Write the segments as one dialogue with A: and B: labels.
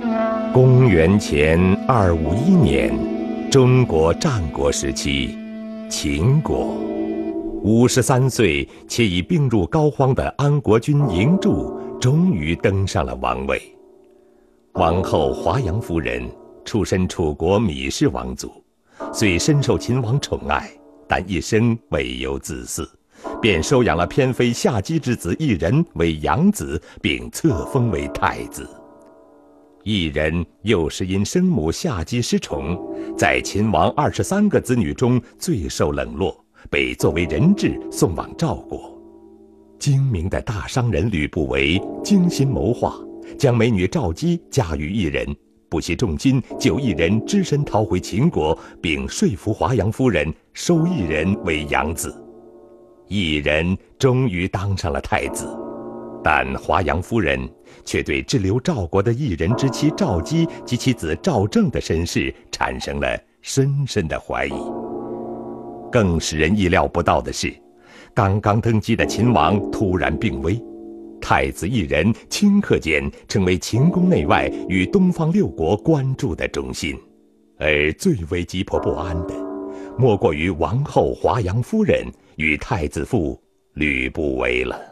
A: 公元前251年，中国战国时期，秦国53岁且已病入膏肓的安国君嬴柱终于登上了王位。王后华阳夫人出身楚国芈氏王族，虽深受秦王宠爱，但一生未有子嗣，便收养了偏妃夏姬之子异人为养子，并册封为太子。异人又是因生母夏姬失宠，在秦王23个子女中最受冷落，被作为人质送往赵国。精明的大商人吕不韦精心谋划，将美女赵姬嫁与异人，不惜重金救异人只身逃回秦国，并说服华阳夫人收异人为养子。异人终于当上了太子，但华阳夫人却对滞留赵国的异人之妻赵姬及其子赵正的身世产生了深深的怀疑。更使人意料不到的是，刚刚登基的秦王突然病危，太子异人顷刻间成为秦宫内外与东方6国关注的中心，而最为急迫不安的，莫过于王后华阳夫人与太子父吕不韦了。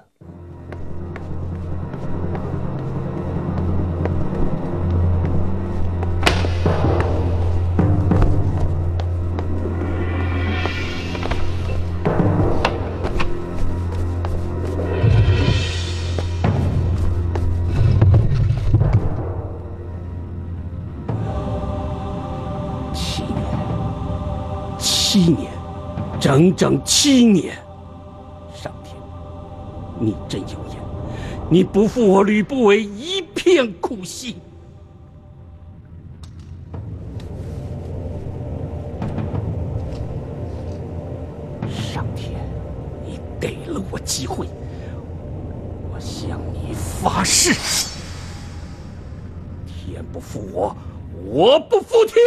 B: 7年，整整7年！上天，你真有眼！你不负我吕不韦一片苦心。上天，你给了我机会，我向你发誓：天不负我，我不负天！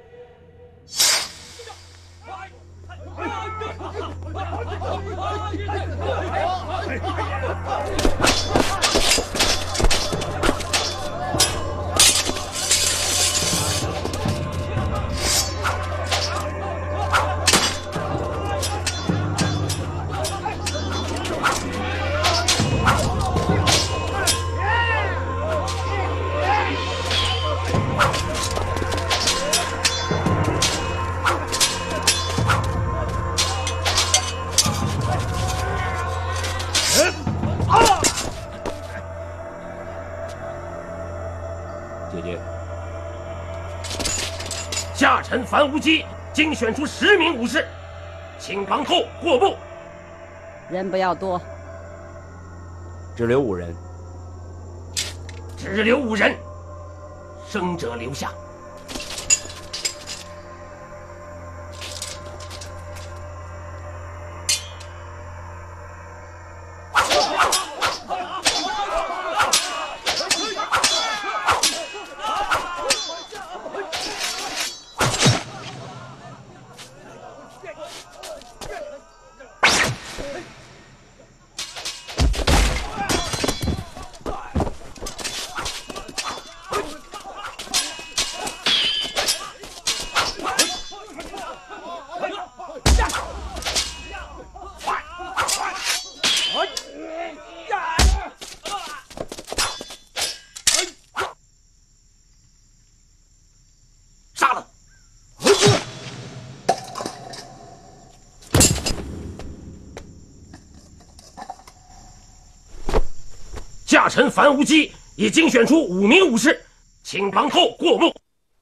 C: 下臣樊无忌精选出10名武士，请王后过目。
D: 人不要多，
E: 只留5人。
C: 只留5人，生者留下。下臣樊无忌已精选出5名武士，请王后过目。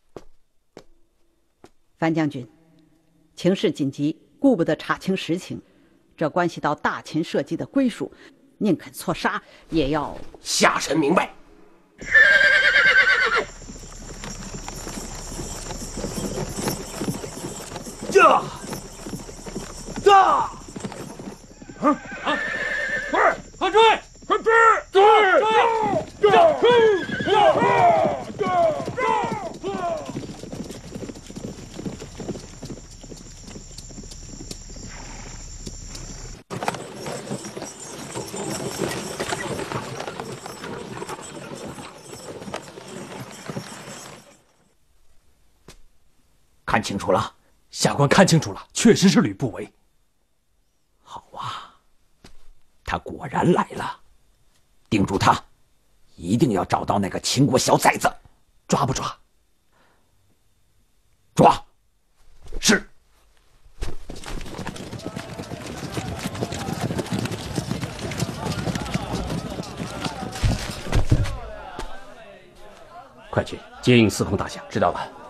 D: 樊将军，情势紧急，顾不得查清实情，这关系到大秦社稷的归属，宁肯错杀也要。
C: 下臣明白。
B: 快追！快追！
E: 看清楚了？
F: 下官看清楚了，确实是吕不韦。
E: 好啊，他果然来了，盯住他，一定要找到那个秦国小崽子。
F: 抓不抓？
E: 抓。
F: 是。
B: 快去接应司空大侠。
F: 知道了。